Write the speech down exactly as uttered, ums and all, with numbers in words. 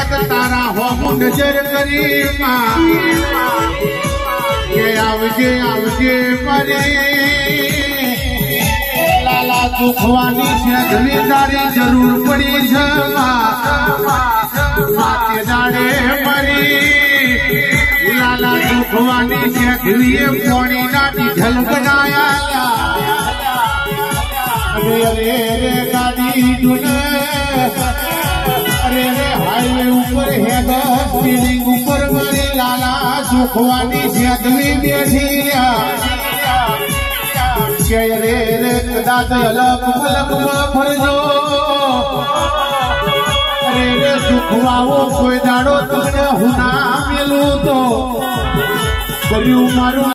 કદાચ તારા હોમ નજર કરી કે આવજે આવજે મરે લાલા દુખવાની છે જમીનદારી જરૂર પડી છે માતે દાડે મરી લાલા દુખવાની છે ઘીએ પોણી ના ડીઝલ બનાયા અરે અરે રે ગાડી ડુને અરે રે હાઈવે ઉપર હેગ સ્પીડિંગ ઉપર મારી લાલા દુખવાની છે ગવી બેઠી કે રે રે કદાચ અલગ મલકમાં ફરજો અરે રે દુખવાઓ કોઈ દાડો તમને હું ના મેલું તો કર્યું મારું